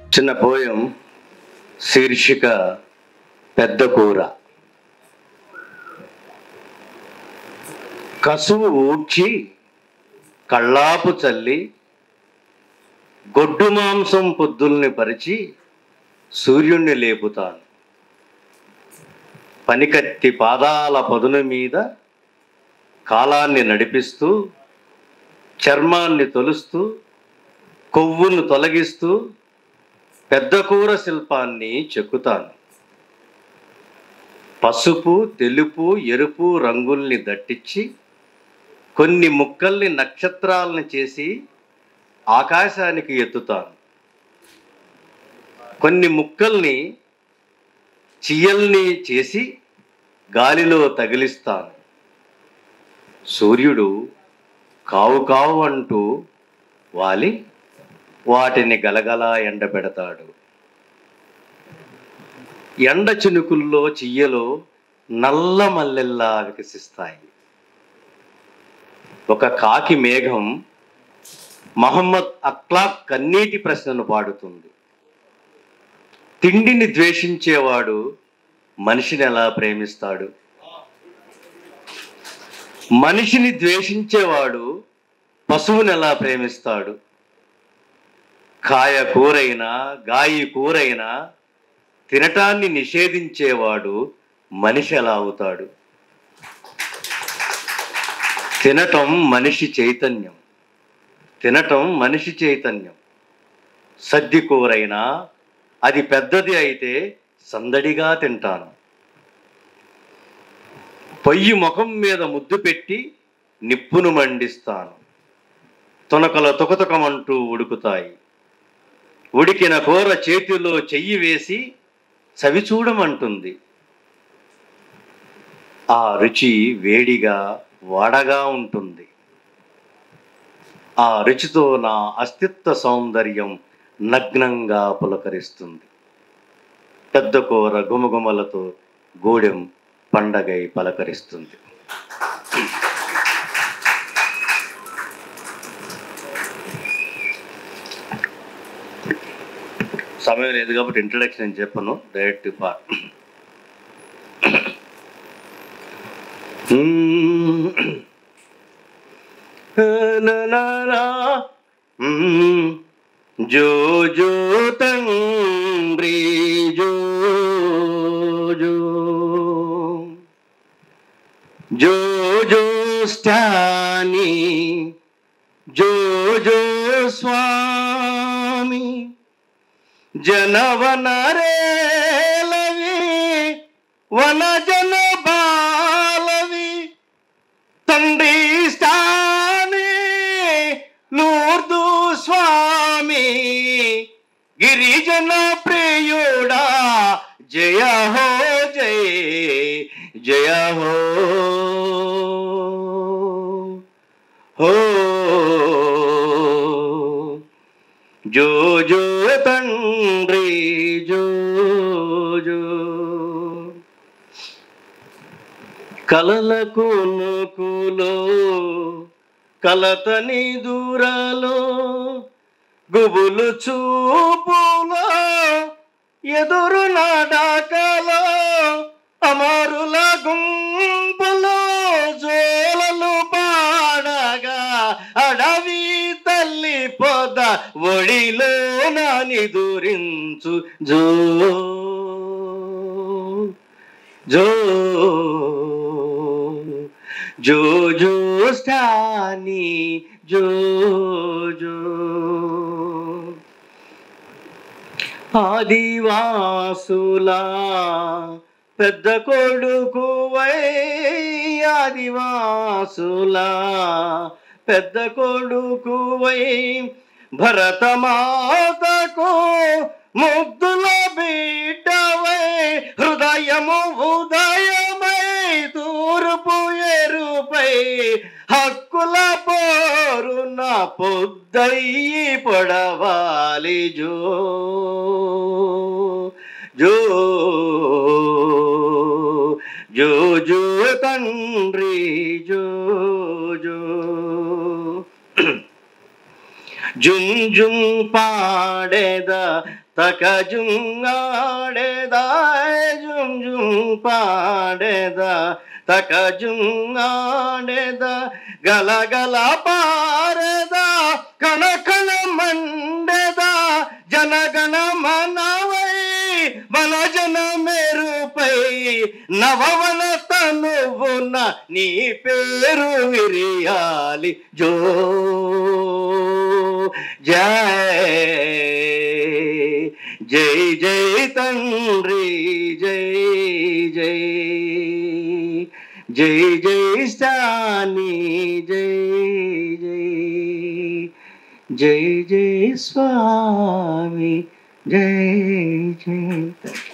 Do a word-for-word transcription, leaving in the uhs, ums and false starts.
చిన్న పోయం శీర్షిక పెద్ద కూర. కసువు ఊడ్చి కళ్ళాపు చల్లి గొడ్డు మాంసం పొద్దుల్ని పరిచి సూర్యుణ్ణి లేపుతాను. పనికత్తి పాదాల పదును మీద కాలాన్ని నడిపిస్తూ చర్మాన్ని తొలుస్తూ కొవ్వును తొలగిస్తూ పెద్ద కూర శిల్పాన్ని చెక్కుతాను. పసుపు, తెలుపు, ఎరుపు రంగుల్ని దట్టించి కొన్ని ముక్కల్ని నక్షత్రాలను చేసి ఆకాశానికి ఎత్తుతాను. కొన్ని ముక్కల్ని చియ్యల్ని చేసి గాలిలో తగిలిస్తాను. సూర్యుడు కావు కావు అంటూ వాలి వాటిని గలగలా ఎండబెడతాడు. ఎండ చినుకుల్లో చియ్యలో నల్ల మల్లెల్లా వికసిస్తాయి. ఒక కాకి మేఘం మహమ్మద్ అఖ్లాక్ కన్నీటి ప్రశ్నను పాడుతుంది. తిండిని ద్వేషించేవాడు మనిషిని ఎలా ప్రేమిస్తాడు? మనిషిని ద్వేషించేవాడు పశువుని ఎలా ప్రేమిస్తాడు? కాయ కూరైనా గాయి కూరైనా తినటాన్ని నిషేధించేవాడు మనిషి ఎలా అవుతాడు? తినటం మనిషి చైతన్యం, తినటం మనిషి చైతన్యం. సద్ది కూరైనా అది పెద్దది అయితే సందడిగా తింటాను. పొయ్యి ముఖం మీద ముద్దు పెట్టి నిప్పును మండిస్తాను. తొనకల తుకతుకమంటూ ఉడుకుతాయి. ఉడికిన కూర చేతిలో చెయ్యి వేసి చవి చూడమంటుంది. ఆ రుచి వేడిగా వాడగా ఉంటుంది. ఆ రుచితో నా అస్తిత్వ సౌందర్యం నగ్నంగా పులకరిస్తుంది. పెద్ద కూర గుమగుమలతో గూడెం పండగై పలకరిస్తుంది. సమయం లేదు కాబట్టి ఇంట్రడక్షన్ అని చెప్పను, డైరెక్ట్ పార్ట్. జో జో తండ్రి జో జో జో జో స్టాని జో జో స్వామి జనవన రేలవి వన జన బాలవి తండ్రి స్థాని లూర్దు స్వామి గిరిజన ప్రియుడా జయ హో జయ జయ హో హో జో జో తండ్రి జో జో. కలలకు నూకులో కలతని దూరాలో గుబులు చూపులో ఎదురు నాడాకలో అమరుల గుంపులో జోలలు పాడగా అడవి తల్లి పొద ఒడిలో నాని దూరించు జో జో జో జో స్థాని జో జో. ఆదివాసులా పెద్ద కొడుకువై ఆదివాసులా పెద్ద కొడుకువై భరతమాతకు ముద్దుల బిడ్డవై హృదయము ఉదయమై తూర్పు ఎరుపై హక్కుల పోరున పొద్దయి పొడవాలి జో జో జో జో తండ్రి జో జో. జుం జుం పాడేద తకజుంగాడేదా జుం జుం పాడేదా తకజుంగాడేదా గలగల పారేదా కణకణ మండేదా జనగణ మనవై మన జన మెరుపై నవవన తనువున నీ పేరు విరియాలి జో జై జై జై తండ్రి జై జై జై జై స్వామి జై జై జై జై స్వామి జై జై